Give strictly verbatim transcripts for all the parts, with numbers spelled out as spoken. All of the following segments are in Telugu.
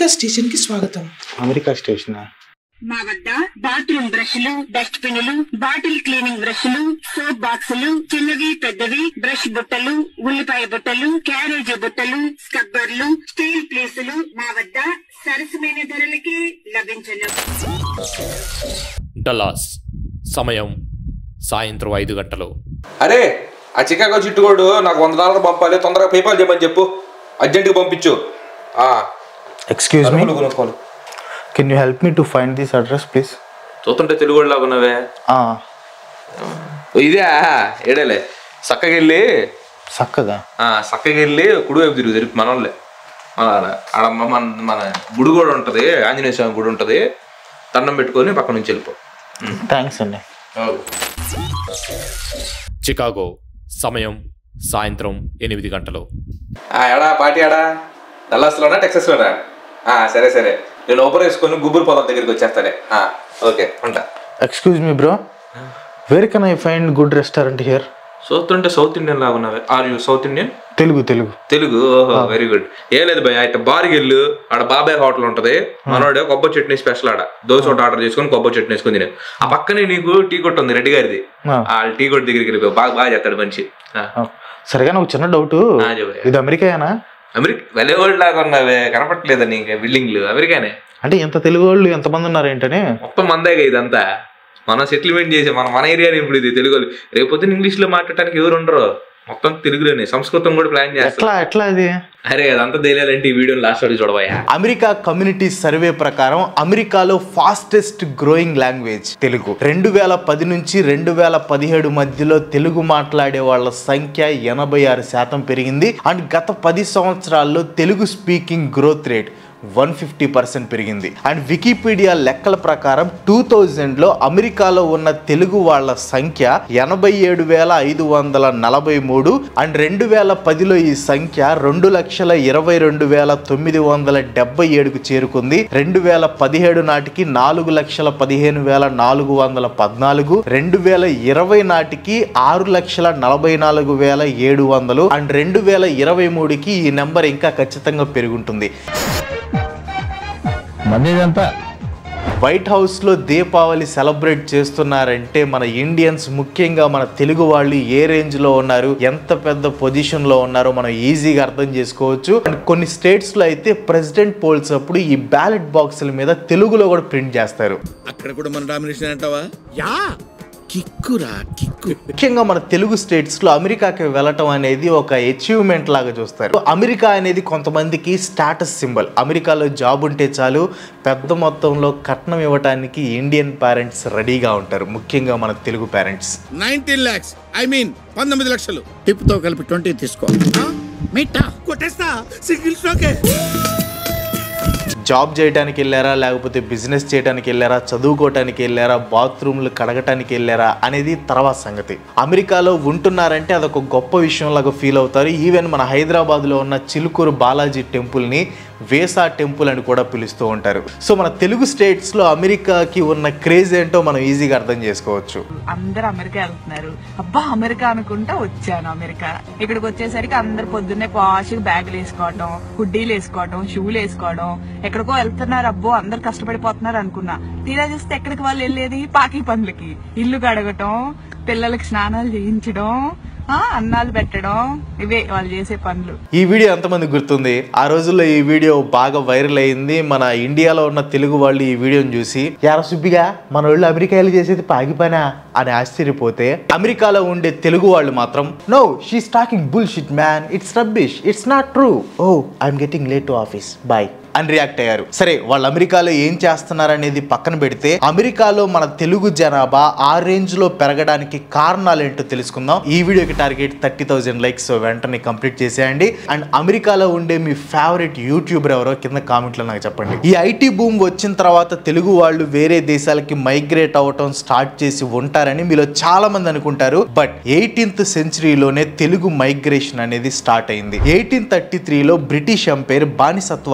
అమెరికా స్టేషన్ కి స్వాగతం. అమెరికా స్టేషన్ మా వద్ద బాత్రూమ్ బ్రష్లు, డస్ట్ పిన్నులు, బాటిల్ క్లీనింగ్ బ్రష్లు, సోప్ బాక్సులు, చిన్నవి పెద్దవి, బ్రష్ బుట్టలు, ఉల్లిపాయ బుట్టలు, క్యారేజీ బుట్టలు, స్క్రబ్బర్లు, స్టీల్ ప్లేసులు మా వద్ద సరసమైన ధరలకి లభించను. డల్లాస్ సమయం సాయంత్రం ఐదు గంటలు. అరే ఆ చికాగో చిట్టుకోడు నాకు వంద డాలర్లు పంపాలి, తొందరగా పేపాల్ చేయమని చెప్పు, అర్జెంట్గా పంపించు. Excuse me, can you help me to find this address please? చూస్తుంటే తెలుగు లాగా ఉన్నవే. ఇదే ఏడేలే చక్కగా వెళ్ళి చక్కగా చక్కగా వెళ్ళి కుడివైపు తిరుగు తిరుగు మనోళ్ళే మన ఆడ మన మన గుడి కూడా ఉంటుంది, ఆంజనేయ స్వామి గుడి ఉంటుంది, దండం పెట్టుకొని పక్క నుంచి వెళ్ళిపో. థ్యాంక్స్ అండి. చికాగో సమయం సాయంత్రం ఎనిమిది గంటలు. ఎడా పార్టీ ఆడా డల్లాస్లోనా టెక్సస్లోనా? సరే సరే నేను ఓపెన్ వేసుకొని గుబ్బురు పొలం దగ్గరికి వచ్చేస్తానే. ఓకే ఉంటా. Excuse me bro, where can I find good restaurant here? చూస్తుంటే సౌత్ ఇండియన్ లాగా ఉన్నవే. Are you south Indian? Telugu Telugu Telugu ఓహో వెరీ గుడ్. ఏం లేదు భయ, ఇట్లా బార్కి వెళ్ళు, ఆడ బాబాయ్ హోటల్ ఉంటది, మనోడే కొబ్బరి చట్నీ స్పెషల్, ఆడ దోశ ఒకటి ఆర్డర్ చేసుకొని కొబ్బరి చట్నీ వేసుకుని తినే. ఆ పక్కనే నీకు టీ కొట్టు ఉంది రెడ్డి గారిది, ఆ టీ కొట్టు దగ్గరికి వెళ్ళిపోయి బాగా బాగా చేస్తాడు మనిషి. సరిగా నాకు చిన్న డౌట్, ఇది అమెరికానా? అమెరికా వెళ్ళే వాళ్ళు లాగా ఉన్నవే, కనపట్లేదా నీకు బిల్డింగ్లు? అమెరికానే. అంటే ఎంత తెలుగు వాళ్ళు ఎంతమంది ఉన్నారు ఏంటనే? మొత్తం మందేగా ఇదంతా, మనం సెటిల్మెంట్ చేసే మన మన ఏరియాని ఇప్పుడు ఇది తెలుగు వాళ్ళు. రేపొద్దున ఇంగ్లీష్ లో మాట్లాడటానికి ఎవరు ఉండరు, మొత్తం తెలుగులోనే. సంస్కృతం కూడా ప్లాన్ చేస్తా. ఎట్లా ఇది? అరే అదంతా తెలియాలంటే ఈ వీడియో లాస్ట్ వరకు చూడబోయా. అమెరికా కమ్యూనిటీ సర్వే ప్రకారం అమెరికాలో ఫాస్టెస్ట్ గ్రోయింగ్ లాంగ్వేజ్ తెలుగు. రెండు వేల పది నుంచి రెండు వేల పదిహేడు మధ్యలో తెలుగు మాట్లాడే వాళ్ళ సంఖ్య ఎనభై ఆరు శాతం పెరిగింది. అండ్ గత పది సంవత్సరాల్లో Telugu speaking growth rate one fifty percent పెరిగింది. అండ్ వికీపీడియా లెక్కల ప్రకారం టూ థౌజండ్ లో అమెరికాలో ఉన్న తెలుగు వాళ్ళ సంఖ్య ఎనభై ఏడు వేల ఐదు వందల నలభై మూడు అండ్ రెండు వేల పదిలో ఈ సంఖ్య రెండు లక్షల ఇరవై రెండు వేల తొమ్మిది వందల డెబ్బై ఏడుకు చేరుకుంది. రెండు వేల పదిహేడు నాటికి నాలుగు లక్షల పదిహేను వేల నాలుగు వందల పద్నాలుగు, రెండు వేల ఇరవై నాటికి ఆరు లక్షల నలభై నాలుగు వేల ఏడు వందలు అండ్ రెండు వేల ఇరవై మూడుకి ఈ నెంబర్ ఇంకా ఖచ్చితంగా పెరుగుంటుంది. వైట్ హౌస్ లో దీపావళి సెలబ్రేట్ చేస్తున్నారంటే మన ఇండియన్స్, ముఖ్యంగా మన తెలుగు వాళ్ళు ఏ రేంజ్ లో ఉన్నారు, ఎంత పెద్ద పొజిషన్ లో ఉన్నారో మనం ఈజీగా అర్థం చేసుకోవచ్చు. అండ్ కొన్ని స్టేట్స్ లో అయితే ప్రెసిడెంట్ పోల్స్ అప్పుడు ఈ బ్యాలెట్ బాక్సుల మీద తెలుగులో కూడా ప్రింట్ చేస్తారు. అక్కడ కూడా మన డామినేషన్ అంటావా? యా కిక్కురా కిక్కు. ముఖ్యంగా మన తెలుగు స్టేట్స్ లో అమెరికాకి వెళ్ళటం అనేది ఒక అచీవ్మెంట్ లాగా చూస్తారు. అమెరికా అనేది కొంతమందికి స్టాటస్ సింబల్. అమెరికాలో జాబ్ ఉంటే చాలు పెద్ద మొత్తంలో కట్నం ఇవ్వడానికి ఇండియన్ పేరెంట్స్ రెడీగా ఉంటారు, ముఖ్యంగా మన Telugu parents. Nineteen lakhs I mean పంతొమ్మిది లక్షలు టిప్ తో కలిపి ట్వంటీ తీసుకో. మిట్టా కొట్టేస్తా సింగిల్ స్ట్రోకే. జాబ్ చేయడానికి వెళ్ళారా, లేకపోతే బిజినెస్ చేయడానికి వెళ్ళారా, చదువుకోవటానికి వెళ్ళారా, బాత్రూమ్లు కడగటానికి వెళ్ళారా అనేది తర్వాత సంగతి. అమెరికాలో ఉంటున్నారంటే అదొక గొప్ప విషయం లాగా ఫీల్ అవుతారు. ఈవెన్ మన హైదరాబాద్లో ఉన్న చిలుకూరు బాలాజీ టెంపుల్ని వేసా టెంపుల్ అని కూడా పిలుస్తూ ఉంటారు. సో మన తెలుగు స్టేట్స్ లో అమెరికాకి ఉన్న క్రేజ్ ఏంటో మనం ఈజీగా అర్థం చేసుకోవచ్చు. అందరు అమెరికా వెళ్తున్నారు, అబ్బా అమెరికా అనుకుంటా వచ్చాను. అమెరికా ఇక్కడికి వచ్చేసరికి అందరు పొద్దున్నే పాష్ బ్యాగులు వేసుకోవడం, హుడ్డీలు వేసుకోవడం, షూలు వేసుకోవడం, ఎక్కడికో వెళ్తున్నారు, అబ్బో అందరు కష్టపడిపోతున్నారు అనుకున్నా. తీరా చూస్తే ఎక్కడికి వాళ్ళు వెళ్ళేది పాకి పనులకి, ఇల్లు కడగటం, పిల్లలకి స్నానాలు చేయించడం, అన్నాలు పెట్టడం, ఇవే వాళ్ళు చేసే పనులు. ఈ వీడియో ఎంతమంది గుర్తుంది? ఆ రోజుల్లో ఈ వీడియో బాగా వైరల్ అయింది. మన ఇండియాలో ఉన్న తెలుగు వాళ్ళు ఈ వీడియోని చూసి యారా సుబ్బిగా మన వాళ్ళు అమెరికాలో చేసేది పాగి పనా అని ఆశ్చర్యపోతే, అమెరికాలో ఉండే తెలుగు వాళ్ళు మాత్రం no she's talking bullshit man, it's rubbish, it's not true, oh I'm getting late to office, boy అని రియాక్ట్ అయ్యారు. సరే వాళ్ళు అమెరికాలో ఏం చేస్తున్నారు అనేది పక్కన పెడితే, అమెరికాలో మన తెలుగు జనాభా ఆ రేంజ్ లో పెరగడానికి కారణాలు ఏంటో తెలుసుకుందాం. ఈ వీడియోకి టార్గెట్ థర్టీ థౌసండ్ లైక్స్, వెంటనే కంప్లీట్ చేసేయండి. అండ్ అమెరికాలో ఉండే మీ ఫేవరెట్ యూట్యూబర్ ఎవరో కింద కామెంట్ లో నాకు చెప్పండి. ఈ ఐటీ బూమ్ వచ్చిన తర్వాత తెలుగు వాళ్ళు వేరే దేశాలకి మైగ్రేట్ అవ్వటం స్టార్ట్ చేసి ఉంటారని మీలో చాలా మంది అనుకుంటారు. బట్ ఎయిటీన్త్ సెంచరీలోనే తెలుగు మైగ్రేషన్ అనేది స్టార్ట్ అయింది. ఎయిటీన్ థర్టీ త్రీలో బ్రిటిష్ ఎంపైర్ బానిసత్వాన్ని రద్దు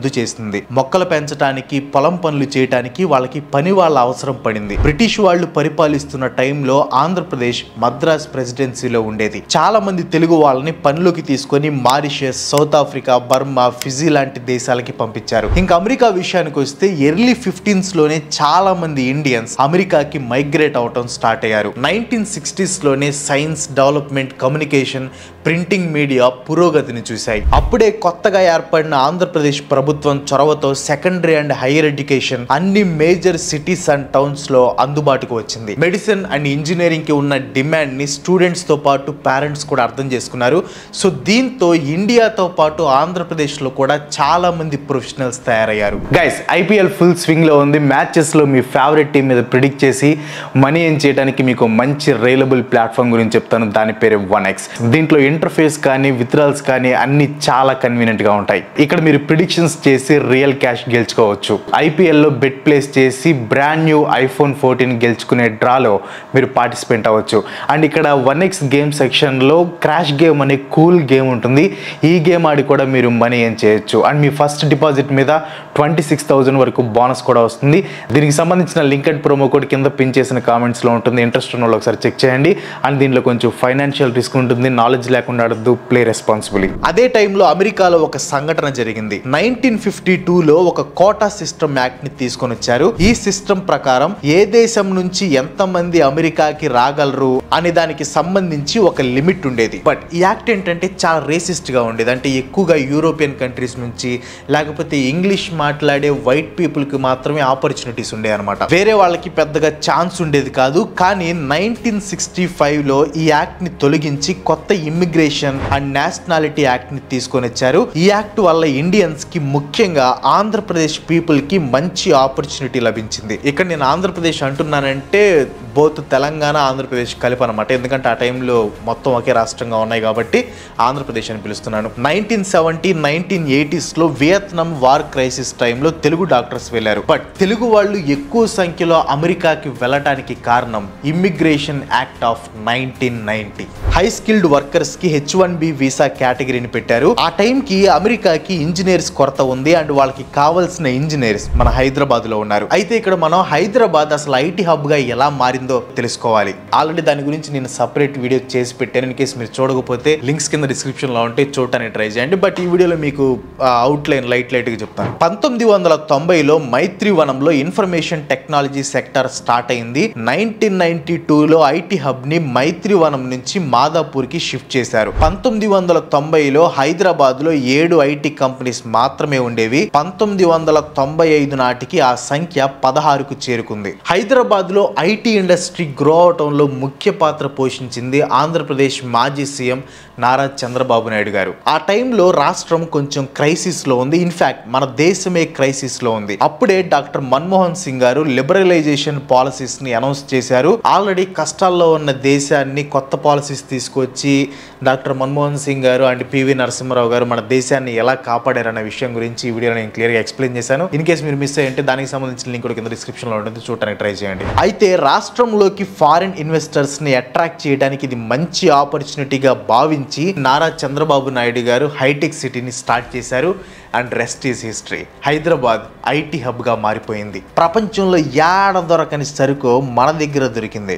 రద్దు చేసింది. మొక్కలు పెంచడానికి, పొలం పనులు చేయడానికి వాళ్ళకి పని వాళ్ళ అవసరం పడింది. బ్రిటిష్ వాళ్ళు పరిపాలిస్తున్న టైంలో ఆంధ్రప్రదేశ్ మద్రాస్ ప్రెసిడెన్సీలో ఉండేది. చాలా మంది తెలుగు వాళ్ళని పనిలోకి తీసుకొని Mauritius, South Africa, Burma, Fiji లాంటి దేశాలకి పంపించారు. ఇంకా అమెరికా విషయానికి వస్తే ఎర్లీ ఫిఫ్టీన్స్ లోనే చాలా మంది ఇండియన్స్ అమెరికాకి మైగ్రేట్ అవటం స్టార్ట్ అయ్యారు. నైన్టీన్ సిక్స్టీస్ లోనే science, development, communication, printing media పురోగతిని చూశాయి. అప్పుడే కొత్తగా ఏర్పడిన ఆంధ్రప్రదేశ్ ప్రభుత్వం చొరవతో సెకండరీ అండ్ హైయర్ ఎడ్యుకేషన్ అన్ని మేజర్ సిటీస్ అండ్ టౌన్స్ లో అందుబాటుకు వచ్చింది. మెడిసిన్ అండ్ ఇంజనీరింగ్ కి ఉన్న డిమాండ్ ని స్టూడెంట్స్ తో పాటు పేరెంట్స్ కూడా అర్థం చేసుకున్నారు. సో దీంతో ఇండియాతో పాటు ఆంధ్రప్రదేశ్ లో కూడా చాలా మంది ప్రొఫెషనల్స్ తయారయ్యారు. గైస్, ఐపీఎల్ ఫుల్ స్వింగ్ లో ఉంది. మ్యాచెస్ లో మీ ఫేవరెట్ టీం మీద ప్రిడిక్ట్ చేసి మనీ ఏం చేయడానికి మీకు మంచి రైలబుల్ ప్లాట్ఫామ్ గురించి చెప్తాను. దాని పేరు వన్ ఎక్స్. దీంట్లో ఇంటర్ఫేస్ కానీ విత్డ్రాల్స్ కానీ అన్ని చాలా కన్వీనియంట్ గా ఉంటాయి. ఇక్కడ మీరు ప్రిడిక్షన్స్ చేసి రియల్ క్యాష్ గెలుచుకోవచ్చు. ఐపీఎల్ లో బెట్ ప్లేస్ చేసి బ్రాండ్ న్యూ ఐఫోన్ ఫోర్టీన్ గెలుచుకునే డ్రాలో మీరు పార్టిసిపేట్ అవ్వచ్చు. అండ్ ఇక్కడ వన్ ఎక్స్ గేమ్ సెక్షన్ లో క్రాష్ గేమ్ అనే కూల్ గేమ్ ఉంటుంది. ఈ గేమ్ ఆడి కూడా మీరు మనీ ఏం చేయొచ్చు. అండ్ మీ ఫస్ట్ డిపాజిట్ మీద ట్వంటీ సిక్స్ థౌసండ్ వరకు బోనస్ కూడా వస్తుంది. దీనికి సంబంధించిన లింక్ అండ్ ప్రోమో కోడ్ కింద పిన్ చేసిన కామెంట్స్ లో ఉంటుంది. ఇంట్రెస్ట్ ఉన్న వాళ్ళు ఒకసారి చెక్ చేయండి. అండ్ దీంట్లో కొంచెం ఫైనాన్షియల్ రిస్క్ ఉంటుంది. నాలెడ్జ్ లేకుండా ఆడద్దు, ప్లే రెస్పాన్సిబిలీ. అదే టైంలో అమెరికాలో ఒక సంఘటన జరిగింది. నైన్టీన్ ఫిఫ్టీ టూ లో ఒక కోటా సిస్టమ్ యాక్ట్ ని తీసుకొని వచ్చారు. ఈ సిస్టమ్ ప్రకారం ఏ దేశం నుంచి ఎంత మంది అమెరికాకి రాగలరు అనే దానికి సంబంధించి ఒక లిమిట్ ఉండేది. బట్ ఈ యాక్ట్ ఏంటంటే చాలా రేసిస్ట్ గా ఉండేది. అంటే ఎక్కువగా యూరోపియన్ కంట్రీస్ నుంచి లేకపోతే ఇంగ్లీష్ మాట్లాడే వైట్ పీపుల్ కి మాత్రమే ఆపర్చునిటీస్ ఉండే అనమాట. వేరే వాళ్ళకి పెద్దగా ఛాన్స్ ఉండేది కాదు. కానీ నైన్టీన్ సిక్స్టీ ఫైవ్ లో ఈ యాక్ట్ ని తొలగించి కొత్త ఇమ్మిగ్రేషన్ అండ్ నేషనాలిటీ యాక్ట్ ని తీసుకొని వచ్చారు. ఈ యాక్ట్ వల్ల ఇండియన్స్ కి, ముఖ్యంగా ఆంధ్రప్రదేశ్ పీపుల్ కి మంచి ఆపర్చునిటీ లభించింది. ఇక్కడ నేను ఆంధ్రప్రదేశ్ అంటున్నానంటే బోత్ తెలంగాణ, ఆంధ్రప్రదేశ్ కలిపి అనమాట. ఎందుకంటే ఆ టైంలో మొత్తం ఒకే రాష్ట్రంగా ఉన్నాయి కాబట్టి ఆంధ్రప్రదేశ్ అని పిలుస్తున్నాను. నైన్టీన్ సెవెంటీ నైన్టీన్ ఎయిటీస్ లో వియత్నాం వార్ క్రైసిస్ టైంలో తెలుగు డాక్టర్స్ వెళ్ళారు. బట్ తెలుగు వాళ్ళు ఎక్కువ సంఖ్యలో అమెరికాకి వెళ్ళటానికి కారణం immigration act of nineteen ninety. High skilled workers కి హెచ్ వన్ బి వీసా కేటగిరీని పెట్టారు. ఆ టైంకి అమెరికాకి ఇంజనీర్స్ కొరత ఉంది. అండ్ వాళ్ళకి కావాల్సిన ఇంజనీర్స్ మన హైదరాబాద్ లో ఉన్నారు. అయితే ఇక్కడ మనం హైదరాబాద్ అసలు ఐటీ హబ్ గా ఎలా మారిందో తెలుసుకోవాలి. ఆల్రెడీ దాని గురించి నేను సపరేట్ వీడియో చేసి పెట్టాను. ఇన్ కేసు మీరు చూడకపోతే లింక్స్ కింద డిస్క్రిప్షన్ లో ఉంటే చూడటానికి ట్రై చేయండి. బట్ ఈ వీడియోలో మీకు అవుట్ లైన్ లైట్ లైట్ గా చెప్తాను. పంతొమ్మిది వందల తొంభైలో మైత్రివనంలో ఇన్ఫర్మేషన్ టెక్నాలజీ సెక్టర్ స్టార్ట్ అయింది. నైన్టీన్ నైన్టీ టూ లో ఐటీ హబ్ ని మైత్రివనం నుంచి మాదాపూర్ కి షిఫ్ట్ చేశారు. పంతొమ్మిది వందల తొంభైలో హైదరాబాద్ లో ఏడు ఐటీ కంపెనీస్ మాత్రమే ఉండేవి. పంతొమ్మిది వందల తొంభై ఐదు నాటికి ఆ సంఖ్య పదహారుకు చేరుకుంది. హైదరాబాద్ లో ఐటీ ఇండస్ట్రీ గ్రో అవటంలో ముఖ్య పాత్ర పోషించింది ఆంధ్రప్రదేశ్ మాజీ సీఎం నారా చంద్రబాబు నాయుడు గారు. ఆ టైంలో రాష్ట్రం కొంచెం క్రైసిస్ లో ఉంది. ఇన్ఫాక్ట్ మన దేశమే క్రైసిస్ లో ఉంది. అప్పుడే doctor Manmohan Singh garu liberalisation policies ని అనౌన్స్ చేశారు. ఆల్రెడీ కష్టాల్లో ఉన్న దేశాన్ని కొత్త పాలసీస్ తీసుకొచ్చి డాక్టర్ మన్మోహన్ సింగ్ గారు అండ్ పివి నరసింహారావు గారు మన దేశాన్ని ఎలా కాపాడారన్న విషయం గురించి ఈ వీడియోలో నేను క్లియర్ గా ఎక్స్ప్లెయిన్ చేశాను. ఇన్ కేసు మీరు మిస్ అయ్యంటే దానికి సంబంధించిన లింక్ కూడా కింద డిస్క్రిప్షన్ లో ఉంటుంది, చూడడానికి ట్రై చేయండి. అయితే రాష్ట్రంలోకి ఫారిన్ ఇన్వెస్టర్స్ ని అట్రాక్ట్ చేయడానికి ఇది మంచి ఆపర్చునిటీగా భావించి నారా చంద్రబాబు నాయుడు గారు హైటెక్ సిటీని స్టార్ట్ చేశారు. And rest is history. Hyderabad IT hub గా మారిపోయింది. ప్రపంచంలో యాడ దొరకని సరుకు మన దగ్గర దొరికింది.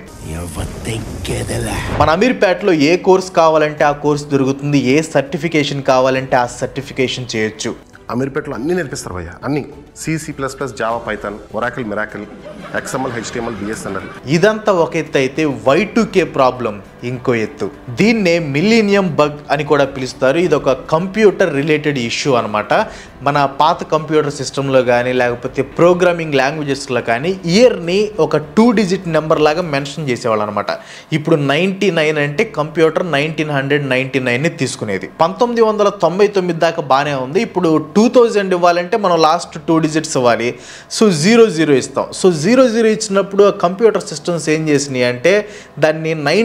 మన అమీర్పేటలో ఏ కోర్స్ కావాలంటే ఆ కోర్స్ దొరుకుతుంది. ఏ సర్టిఫికేషన్ కావాలంటే ఆ సర్టిఫికేషన్ చేయొచ్చు. అమీర్పేటలో అన్ని నేర్పిస్తారు భయ్య. అన్ని C C plus plus Java Python Oracle miracle XML HTML BSNL. ఇదంతా ఒక ఎత్తు అయితే వై టూ కే ప్రాబ్లం ఇంకో ఎత్తు. దీన్నే మిలీనియం బగ్ అని కూడా పిలుస్తారు. ఇది ఒక కంప్యూటర్ రిలేటెడ్ ఇష్యూ అనమాట. మన పాత కంప్యూటర్ సిస్టంలో కానీ లేకపోతే ప్రోగ్రామింగ్ లాంగ్వేజెస్లో కానీ ఇయర్ని ఒక టూ డిజిట్ నెంబర్ లాగా మెన్షన్ చేసేవాళ్ళు అనమాట. ఇప్పుడు నైన్టీ నైన్ అంటే కంప్యూటర్ నైన్టీన్ హండ్రెడ్ నైన్టీ నైన్ని తీసుకునేది. పంతొమ్మిది వందల తొంభై తొమ్మిది దాకా బాగానే ఉంది. ఇప్పుడు టూ థౌజండ్ ఇవ్వాలంటే మనం లాస్ట్ టూ డిజిట్స్ ఇవ్వాలి. సో జీరో జీరో ఇస్తాం. సో జీరో జీరో ఇచ్చినప్పుడు కంప్యూటర్ సిస్టమ్స్ ఏం చేసినాయి అంటే దాన్ని నైన్టీన్ హండ్రెడ్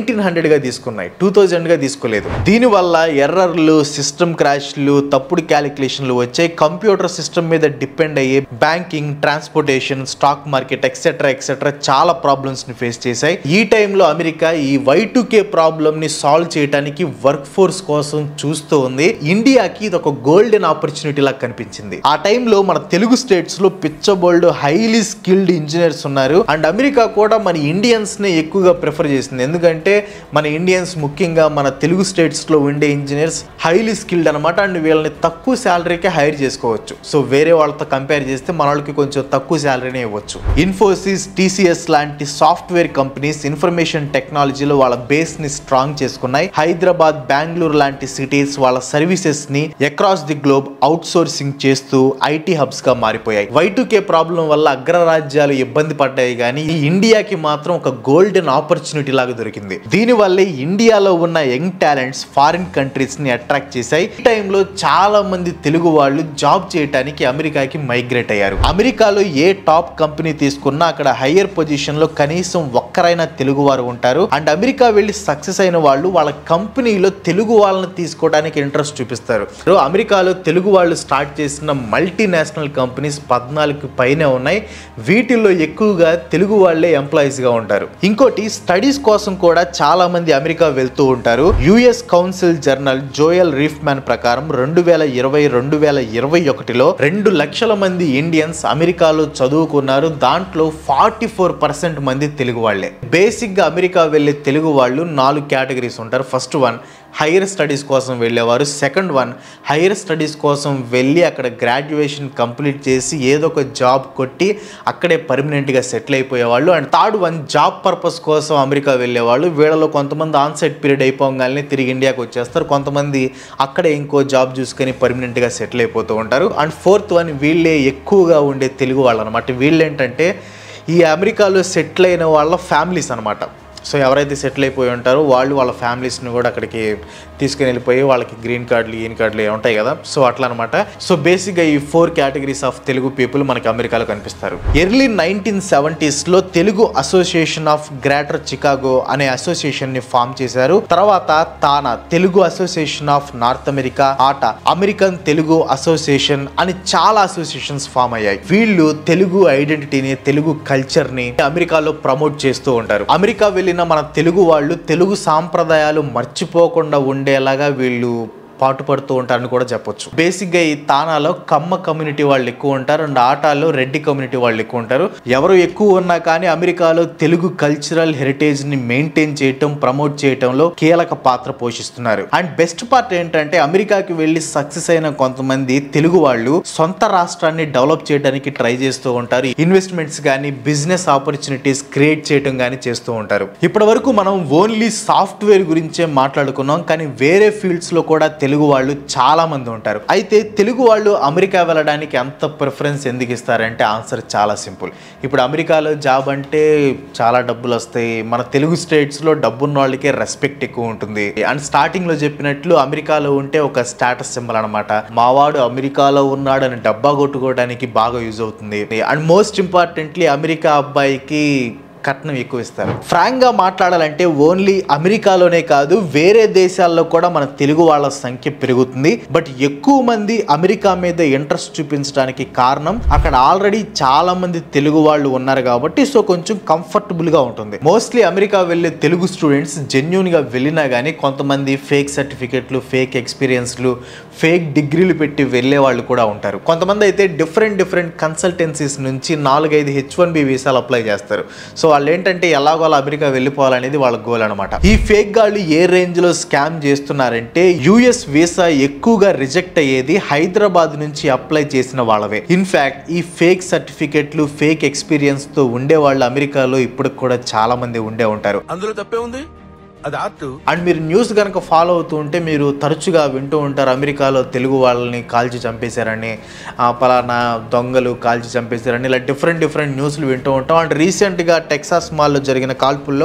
హండ్రెడ్ గా తీసుకున్నాయి, టూ థౌజండ్ గా తీసుకోలేదు. దీనివల్ల ఎర్రర్లు, సిస్టమ్ క్రాష్లు, తప్పుడు క్యాలిక్యులేషన్లు వచ్చాయి. కంప్యూటర్ సిస్టమ్ మీద డిపెండ్ అయ్యే banking, transportation, stock market etcetera etcetera చాలా ప్రాబ్లమ్స్ ని ఫేస్ చేశాయి. ఈ టైంలో అమెరికా ఈ వై టూ కే ప్రాబ్లమ్ ని సాల్వ్ చేయడానికి వర్క్ ఫోర్స్ కోసం చూస్తూ ఉంది. ఇండియాకి ఇది ఒక గోల్డెన్ ఆపర్చునిటీ లాగా కనిపించింది. ఆ టైంలో మన తెలుగు స్టేట్స్ లో పిచ్చబోల్డ్ హైలీ స్కిల్డ్ ఇంజనీర్స్ ఉన్నారు. అండ్ అమెరికా కూడా మన ఇండియన్స్ ని ఎక్కువగా ప్రిఫర్ చేసింది. ఎందుకంటే మన ఇండియన్స్ ముఖ్యంగా మన తెలుగు స్టేట్స్ లో ఉండే ఇంజనీర్స్ హైలీ స్కిల్డ్ అనమాట. అండ్ వీళ్ళని తక్కువ శాలరీకే హైర్ చేసుకోవచ్చు. సో వేరే వాళ్ళతో కంపేర్ చేస్తే మన వాళ్ళకి కొంచెం తక్కువ శాలరీనే ఇవ్వచ్చు. ఇన్ఫోసిస్, టీసీఎస్ లాంటి సాఫ్ట్వేర్ కంపెనీస్ ఇన్ఫర్మేషన్ టెక్నాలజీలో వాళ్ళ బేస్ ని స్ట్రాంగ్ చేసుకున్నాయి. హైదరాబాద్, బెంగళూరు లాంటి సిటీస్ వాళ్ళ సర్వీసెస్ ని across the globe outsourcing చేస్తూ ఐటీ హబ్స్ గా మారిపోయాయి. వై టూ కే ప్రాబ్లం వల్ల అగ్రరాజ్యాలు ఇబ్బంది పడ్డాయి, కానీ ఈ ఇండియాకి మాత్రం ఒక గోల్డెన్ ఆపర్చునిటీ లాగా దొరికింది. దీని వల్లే ఇండియాలో ఉన్న యంగ్ టాలెంట్స్ ఫారిన్ కంట్రీస్ ని అట్రాక్ట్ చేశాయి. ఈ టైంలో చాలా మంది తెలుగు వాళ్ళు జాబ్ చేయడానికి అమెరికాకి మైగ్రేట్ అయ్యారు. అమెరికాలో ఏ టాప్ కంపెనీ తీసుకున్నా అక్కడ హయ్యర్ పొజిషన్ లో కనీసం ఒక్కరైనా తెలుగు వారు ఉంటారు. అండ్ అమెరికా వెళ్ళి సక్సెస్ అయిన వాళ్ళు వాళ్ళ కంపెనీలో తెలుగు వాళ్ళని తీసుకోవడానికి ఇంట్రెస్ట్ చూపిస్తారు. అమెరికాలో తెలుగు వాళ్ళు స్టార్ట్ చేసిన మల్టీనేషనల్ కంపెనీస్ పద్నాలుగు పైనే ఉన్నాయి. వీటిల్లో ఎక్కువగా తెలుగు వాళ్ళే ఎంప్లాయీస్ గా ఉంటారు. ఇంకోటి స్టడీస్ కోసం కూడా చాలా మంది అమెరికా వెళ్తూ ఉంటారు. US council journal Joel Reifman ప్రకారం రెండు వేల ఇరవై రెండు వేల ఇరవై ఒకటిలో రెండు లక్షల మంది ఇండియన్స్ అమెరికాలో చదువుకున్నారు. దాంట్లో ఫార్టీ ఫోర్ పర్సెంట్ మంది తెలుగు వాళ్లే. బేసిక్ గా అమెరికా వెళ్లే తెలుగు వాళ్ళు నాలుగు కేటగిరీస్ ఉంటారు. ఫస్ట్ వన్ హైయర్ స్టడీస్ కోసం వెళ్ళేవారు. సెకండ్ వన్ హైయర్ స్టడీస్ కోసం వెళ్ళి అక్కడ గ్రాడ్యుయేషన్ కంప్లీట్ చేసి ఏదో ఒక జాబ్ కొట్టి అక్కడే పర్మనెంట్గా సెటిల్ అయిపోయేవాళ్ళు. And third one job purpose కోసం అమెరికా వెళ్ళేవాళ్ళు. వీళ్ళలో కొంతమంది ఆన్సైట్ పీరియడ్ అయిపోగానే తిరిగి ఇండియాకి వచ్చేస్తారు. కొంతమంది అక్కడే ఇంకో జాబ్ చూసుకొని పర్మనెంట్గా సెటిల్ అయిపోతూ ఉంటారు. అండ్ ఫోర్త్ వన్ వీళ్ళే ఎక్కువగా ఉండే తెలుగు వాళ్ళు అనమాట. వీళ్ళు ఏంటంటే ఈ అమెరికాలో సెటిల్ అయిన వాళ్ళ ఫ్యామిలీస్ అనమాట. సో ఎవరైతే సెటిల్ అయిపోయి ఉంటారో వాళ్ళు వాళ్ళ ఫ్యామిలీస్ని కూడా అక్కడికి తీసుకుని వెళ్ళిపోయి వాళ్ళకి గ్రీన్ కార్డులు, ఈన్ కార్డులు ఉంటాయి కదా, సో అట్లా అనమాట. సో బేసిక్గా ఈ four categories of Telugu people మనకి అమెరికాలో కనిపిస్తారు. ఎర్లీ నైన్టీన్ సెవెంటీస్లో Telugu association of greater Chicago అనే అసోసియేషన్ని ఫామ్ చేశారు. తర్వాత TANA Telugu association of North America, ATA American Telugu association అని చాలా అసోసియేషన్స్ ఫామ్ అయ్యాయి. వీళ్ళు తెలుగు ఐడెంటిటీని, తెలుగు కల్చర్ని అమెరికాలో ప్రమోట్ చేస్తూ ఉంటారు. అమెరికా వెళ్ళిన మన తెలుగు వాళ్ళు తెలుగు సాంప్రదాయాలు మర్చిపోకుండా ఉండేలాగా వీళ్ళు పాటుపడుతూ ఉంటారని కూడా చెప్పొచ్చు. బేసిక్గా ఈ తానాలో కమ్మ కమ్యూనిటీ వాళ్ళు ఎక్కువ ఉంటారు. అండ్ ఆటాలో రెడ్డి కమ్యూనిటీ వాళ్ళు ఎక్కువ ఉంటారు. ఎవరు ఎక్కువ ఉన్నా కానీ అమెరికాలో తెలుగు కల్చరల్ హెరిటేజ్ ని మెయింటైన్ చేయటం, ప్రమోట్ చేయటంలో కీలక పాత్ర పోషిస్తున్నారు. అండ్ బెస్ట్ పార్ట్ ఏంటంటే అమెరికాకి వెళ్ళి సక్సెస్ అయిన కొంతమంది తెలుగు వాళ్ళు సొంత రాష్ట్రాన్ని డెవలప్ చేయడానికి ట్రై చేస్తూ ఉంటారు. ఇన్వెస్ట్మెంట్స్ కానీ, బిజినెస్ ఆపర్చునిటీస్ క్రియేట్ చేయడం కానీ చేస్తూ ఉంటారు. ఇప్పటి వరకు మనం ఓన్లీ సాఫ్ట్వేర్ గురించే మాట్లాడుకున్నాం, కానీ వేరే ఫీల్డ్స్ లో కూడా తెలుగు వాళ్ళు చాలా మంది ఉంటారు. అయితే తెలుగు వాళ్ళు అమెరికా వెళ్ళడానికి అంత ప్రిఫరెన్స్ ఎందుకు ఇస్తారంటే ఆన్సర్ చాలా సింపుల్. ఇప్పుడు అమెరికాలో జాబ్ అంటే చాలా డబ్బులు వస్తాయి. మన తెలుగు స్టేట్స్లో డబ్బున్న వాళ్ళకే రెస్పెక్ట్ ఎక్కువ ఉంటుంది. అండ్ స్టార్టింగ్లో చెప్పినట్లు అమెరికాలో ఉంటే ఒక స్టేటస్ సింబల్ అనమాట. మావాడు అమెరికాలో ఉన్నాడు అని డబ్బా కొట్టుకోవడానికి బాగా యూజ్ అవుతుంది. అండ్ మోస్ట్ ఇంపార్టెంట్లీ అమెరికా అబ్బాయికి కట్నం ఎక్కువ ఇస్తారు. ఫ్రాంక్ గా మాట్లాడాలంటే ఓన్లీ అమెరికాలోనే కాదు వేరే దేశాల్లో కూడా మన తెలుగు వాళ్ళ సంఖ్య పెరుగుతుంది. బట్ ఎక్కువ మంది అమెరికా మీద ఇంట్రెస్ట్ చూపించడానికి కారణం అక్కడ ఆల్రెడీ చాలా మంది తెలుగు వాళ్ళు ఉన్నారు కాబట్టి సో కొంచెం కంఫర్టబుల్ గా ఉంటుంది. మోస్ట్లీ అమెరికా వెళ్ళే తెలుగు స్టూడెంట్స్ జెన్యూన్ గా వెళ్ళినా కానీ కొంతమంది ఫేక్ సర్టిఫికెట్లు, ఫేక్ ఎక్స్పీరియన్స్లు, ఫేక్ డిగ్రీలు పెట్టి వెళ్ళే వాళ్ళు కూడా ఉంటారు. కొంతమంది అయితే డిఫరెంట్ డిఫరెంట్ కన్సల్టెన్సీస్ నుంచి నాలుగైదు హెచ్ వన్ బి వీసాలు అప్లై చేస్తారు. సో వాళ్ళు ఏంటంటే ఎలాగో అమెరికా వెళ్ళిపోవాలనేది వాళ్ళ గోల్ అనమాట. ఈ ఫేక్ గాళ్ళు ఏ రేంజ్ లో స్కామ్ చేస్తున్నారంటే యుఎస్ వీసా ఎక్కువగా రిజెక్ట్ అయ్యేది హైదరాబాద్ నుంచి అప్లై చేసిన వాళ్ళవే. ఇన్ఫాక్ట్ ఈ ఫేక్ సర్టిఫికెట్లు, ఫేక్ ఎక్స్పీరియన్స్ తో ఉండే వాళ్ళు అమెరికాలో ఇప్పుడు కూడా చాలా మంది ఉండే ఉంటారు. అందులో తప్పే ఉంది. అండ్ మీరు న్యూస్ కనుక ఫాలో అవుతూ ఉంటే మీరు తరచుగా వింటూ ఉంటారు అమెరికాలో తెలుగు వాళ్ళని కాల్చి చంపేశారని, పలానా దొంగలు కాల్చి చంపేశారని, ఇలా డిఫరెంట్ డిఫరెంట్ న్యూస్లు వింటూ ఉంటాం. అండ్ రీసెంట్గా టెక్సాస్ మాల్లో జరిగిన కాల్పుల్లో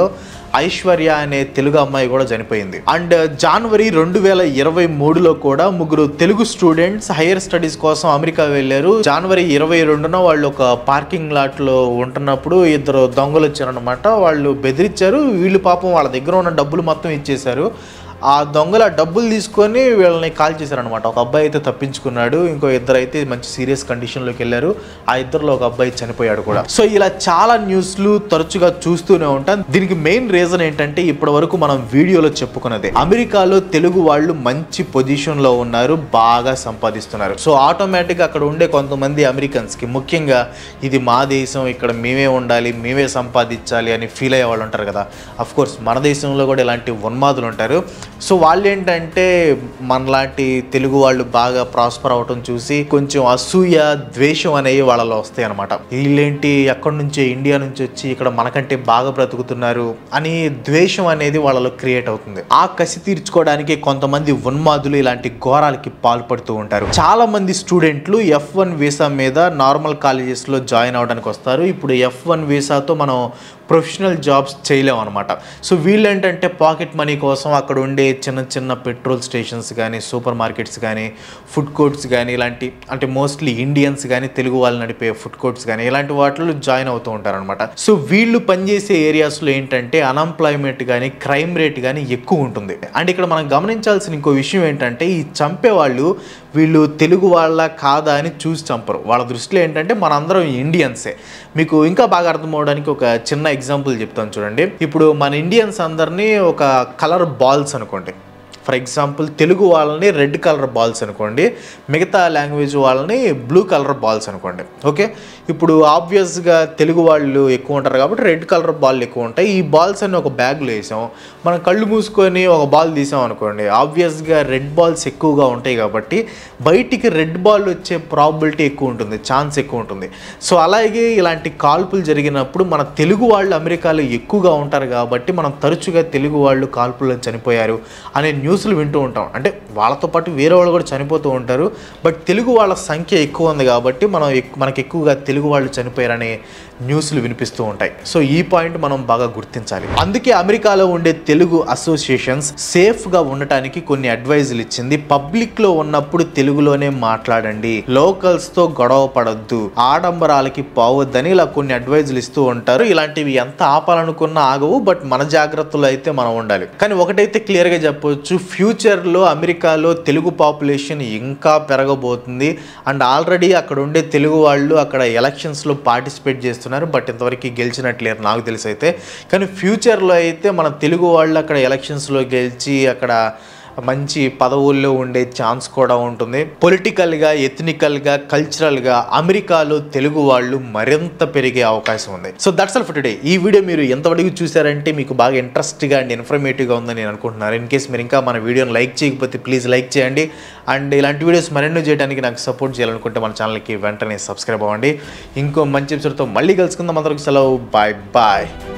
ఐశ్వర్య అనే తెలుగు అమ్మాయి కూడా చనిపోయింది. అండ్ జనవరి రెండు వేల ఇరవై మూడులో కూడా ముగ్గురు తెలుగు స్టూడెంట్స్ హైయర్ స్టడీస్ కోసం అమెరికా వెళ్ళారు. జనవరి ఇరవై రెండున వాళ్ళు ఒక పార్కింగ్ లాట్ లో ఉంటున్నప్పుడు ఇద్దరు దొంగలు వచ్చారనమాట. వాళ్ళు బెదిరించారు. వీళ్ళు పాపం వాళ్ళ దగ్గర ఉన్న డబ్బులు మొత్తం ఇచ్చేశారు. ఆ దొంగల డబ్బులు తీసుకొని వీళ్ళని కాల్ చేశారనమాట. ఒక అబ్బాయి అయితే తప్పించుకున్నాడు, ఇంకో ఇద్దరు అయితే మంచి సీరియస్ కండిషన్లోకి వెళ్ళారు. ఆ ఇద్దరులో ఒక అబ్బాయి చనిపోయాడు కూడా. సో ఇలా చాలా న్యూస్లు తరచుగా చూస్తూనే ఉంటాం. దీనికి మెయిన్ రీజన్ ఏంటంటే ఇప్పటి వరకు మనం వీడియోలో చెప్పుకున్నదే, అమెరికాలో తెలుగు వాళ్ళు మంచి పొజిషన్లో ఉన్నారు, బాగా సంపాదిస్తున్నారు. సో ఆటోమేటిక్గా అక్కడ ఉండే కొంతమంది అమెరికన్స్కి ముఖ్యంగా ఇది మా దేశం, ఇక్కడ మేమే ఉండాలి, మేమే సంపాదించాలి అని ఫీల్ అయ్యే వాళ్ళు ఉంటారు కదా. అఫ్ కోర్స్ మన దేశంలో కూడా ఇలాంటి ఉన్మాదులు ఉంటారు. సో వాళ్ళు ఏంటంటే మనలాంటి తెలుగు వాళ్ళు బాగా ప్రాస్పర్ అవటం చూసి కొంచెం అసూయ, ద్వేషం అనేవి వాళ్ళలో వస్తాయి అనమాట. వీళ్ళేంటి ఎక్కడి నుంచో ఇండియా నుంచి వచ్చి ఇక్కడ మనకంటే బాగా బ్రతుకుతున్నారు అని ద్వేషం అనేది వాళ్ళలో క్రియేట్ అవుతుంది. ఆ కసి తీర్చుకోవడానికి కొంతమంది ఉన్మాదులు ఇలాంటి ఘోరాలకి పాల్పడుతూ ఉంటారు. చాలా మంది స్టూడెంట్లు ఎఫ్ వన్ వీసా మీద నార్మల్ కాలేజెస్లో జాయిన్ అవడానికి వస్తారు. ఇప్పుడు ఎఫ్ వన్ వీసాతో మనం ప్రొఫెషనల్ జాబ్స్ చేయలేము అనమాట. సో వీళ్ళు ఏంటంటే పాకెట్ మనీ కోసం అక్కడ ఉండే చిన్న చిన్న పెట్రోల్ స్టేషన్స్ కానీ, సూపర్ మార్కెట్స్ కానీ, ఫుడ్ కోర్ట్స్ కానీ, ఇలాంటి అంటే మోస్ట్లీ ఇండియన్స్ కానీ తెలుగు వాళ్ళు నడిపే ఫుడ్ కోర్ట్స్ కానీ ఇలాంటి వాటిలో జాయిన్ అవుతూ ఉంటారనమాట. సో వీళ్ళు పనిచేసే ఏరియాస్లో ఏంటంటే అన్ఎంప్లాయ్మెంట్ కానీ, క్రైమ్ రేట్ కానీ ఎక్కువ ఉంటుంది. అండ్ ఇక్కడ మనం గమనించాల్సిన ఇంకో విషయం ఏంటంటే ఈ చంపే వాళ్ళు వీళ్ళు తెలుగు వాళ్ళ కాదా అని చూసి చంపరు. వాళ్ళ దృష్టిలో ఏంటంటే మనందరం ఇండియన్సే. మీకు ఇంకా బాగా అర్థం అవడానికి ఒక చిన్న ఎగ్జాంపుల్ చెప్తాను చూడండి. ఇప్పుడు మన ఇండియన్స్ అందరినీ ఒక కలర్ బాల్స్ అనుకోండి. ఫర్ ఎగ్జాంపుల్ తెలుగు వాళ్ళని రెడ్ కలర్ బాల్స్ అనుకోండి, మిగతా లాంగ్వేజ్ వాళ్ళని బ్లూ కలర్ బాల్స్ అనుకోండి. ఓకే, ఇప్పుడు ఆబ్వియస్గా తెలుగు వాళ్ళు ఎక్కువ ఉంటారు కాబట్టి రెడ్ కలర్ బాల్ ఎక్కువ ఉంటాయి. ఈ బాల్స్ అన్ని ఒక బ్యాగ్లో వేసాం, మనం కళ్ళు మూసుకొని ఒక బాల్ తీసాం అనుకోండి, ఆబ్వియస్గా రెడ్ బాల్స్ ఎక్కువగా ఉంటాయి కాబట్టి బయటికి రెడ్ బాల్ వచ్చే ప్రాబిలిటీ ఎక్కువ ఉంటుంది, ఛాన్స్ ఎక్కువ ఉంటుంది. సో అలాగే ఇలాంటి కాల్పులు జరిగినప్పుడు మన తెలుగు వాళ్ళు అమెరికాలో ఎక్కువగా ఉంటారు కాబట్టి మనం తరచుగా తెలుగు వాళ్ళు కాల్పుల్లో చనిపోయారు అనే న్యూస్లు వింటూ ఉంటాం. అంటే వాళ్ళతో పాటు వేరే వాళ్ళు కూడా చనిపోతూ ఉంటారు, బట్ తెలుగు వాళ్ళ సంఖ్య ఎక్కువ ఉంది కాబట్టి మనం మనకు ఎక్కువగా తెలుగు వాళ్ళు చనిపోయారనే న్యూస్లు వినిపిస్తూ ఉంటాయి. సో ఈ పాయింట్ మనం బాగా గుర్తించాలి. అందుకే అమెరికాలో ఉండే తెలుగు అసోసియేషన్స్ సేఫ్గా ఉండటానికి కొన్ని అడ్వైజులు ఇచ్చింది. పబ్లిక్లో ఉన్నప్పుడు తెలుగులోనే మాట్లాడండి, లోకల్స్తో గొడవ పడద్దు, ఆడంబరాలకి పోవద్దని ఇలా కొన్ని అడ్వైజులు ఇస్తూ ఉంటారు. ఇలాంటివి ఎంత ఆపాలనుకున్నా ఆగవు, బట్ మన జాగ్రత్తలో అయితే మనం ఉండాలి. కానీ ఒకటైతే క్లియర్గా చెప్పవచ్చు, ఫ్యూచర్లో అమెరికాలో తెలుగు పాపులేషన్ ఇంకా పెరగబోతుంది. అండ్ ఆల్రెడీ అక్కడ ఉండే తెలుగు వాళ్ళు అక్కడ ఎలక్షన్స్లో పార్టిసిపేట్ చేస్తున్నారు, బట్ ఇంతవరకు గెలిచినట్లేరు నాకు తెలిసి అయితే. కానీ ఫ్యూచర్లో అయితే మన తెలుగు వాళ్ళు అక్కడ ఎలక్షన్స్లో గెలిచి అక్కడ మంచి పదవుల్లో ఉండే ఛాన్స్ కూడా ఉంటుంది. పొలిటికల్గా, ఎథనికల్గా, కల్చరల్గా అమెరికాలో తెలుగు వాళ్ళు మరింత పెరిగే అవకాశం ఉంది. So that's all for today. ఈ వీడియో మీరు ఎంతవరకు చూసారంటే మీకు బాగా ఇంట్రెస్ట్గా అండ్ ఇన్ఫర్మేటివ్గా ఉందని నేను అనుకుంటున్నాను. ఇన్ కేస్ మీరు ఇంకా మన వీడియోని లైక్ చేయకపోతే ప్లీజ్ లైక్ చేయండి. అండ్ ఇలాంటి వీడియోస్ మరెన్నో చేయడానికి నాకు సపోర్ట్ చేయాలనుకుంటే మన ఛానల్కి వెంటనే సబ్స్క్రైబ్ అవ్వండి. ఇంకో మంచి ఎపిసోడ్తో మళ్ళీ కలుసుకుందాం. అందరికి సెలవు, బాయ్ బాయ్.